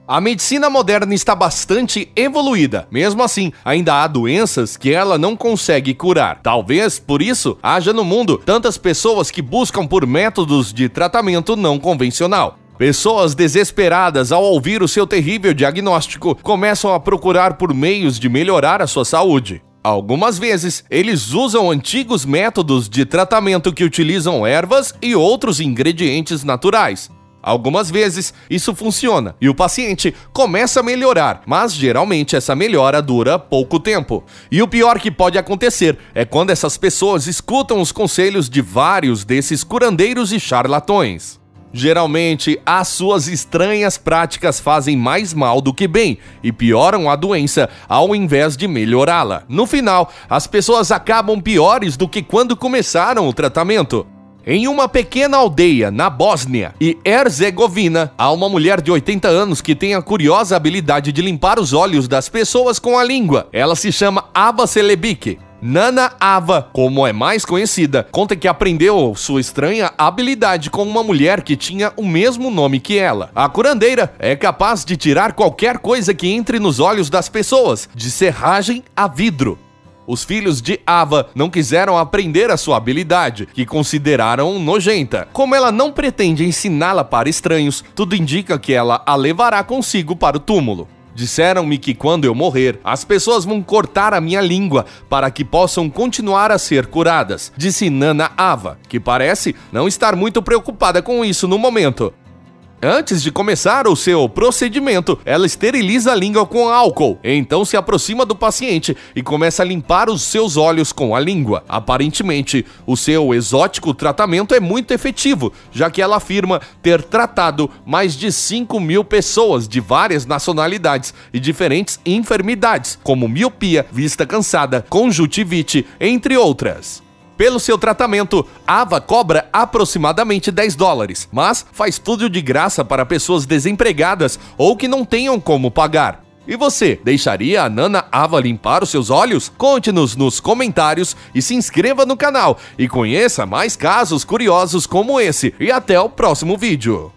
A medicina moderna está bastante evoluída. Mesmo assim, ainda há doenças que ela não consegue curar. Talvez, por isso, haja no mundo tantas pessoas que buscam por métodos de tratamento não convencional. Pessoas desesperadas ao ouvir o seu terrível diagnóstico começam a procurar por meios de melhorar a sua saúde. Algumas vezes, eles usam antigos métodos de tratamento que utilizam ervas e outros ingredientes naturais. Algumas vezes, isso funciona e o paciente começa a melhorar, mas geralmente essa melhora dura pouco tempo. E o pior que pode acontecer é quando essas pessoas escutam os conselhos de vários desses curandeiros e charlatões. Geralmente, as suas estranhas práticas fazem mais mal do que bem e pioram a doença ao invés de melhorá-la. No final, as pessoas acabam piores do que quando começaram o tratamento. Em uma pequena aldeia na Bósnia e Herzegovina, há uma mulher de 80 anos que tem a curiosa habilidade de limpar os olhos das pessoas com a língua. Ela se chama Ava Celebic. Nana Ava, como é mais conhecida, conta que aprendeu sua estranha habilidade com uma mulher que tinha o mesmo nome que ela. A curandeira é capaz de tirar qualquer coisa que entre nos olhos das pessoas, de serragem a vidro. Os filhos de Ava não quiseram aprender a sua habilidade, que consideraram nojenta. Como ela não pretende ensiná-la para estranhos, tudo indica que ela a levará consigo para o túmulo. Disseram-me que quando eu morrer, as pessoas vão cortar a minha língua para que possam continuar a ser curadas, disse Nana Ava, que parece não estar muito preocupada com isso no momento. Antes de começar o seu procedimento, ela esteriliza a língua com álcool, então se aproxima do paciente e começa a limpar os seus olhos com a língua. Aparentemente, o seu exótico tratamento é muito efetivo, já que ela afirma ter tratado mais de 5.000 pessoas de várias nacionalidades e diferentes enfermidades, como miopia, vista cansada, conjuntivite, entre outras. Pelo seu tratamento, Ava cobra aproximadamente $10, mas faz tudo de graça para pessoas desempregadas ou que não tenham como pagar. E você, deixaria a Nana Ava limpar os seus olhos? Conte-nos nos comentários e se inscreva no canal e conheça mais casos curiosos como esse. E até o próximo vídeo.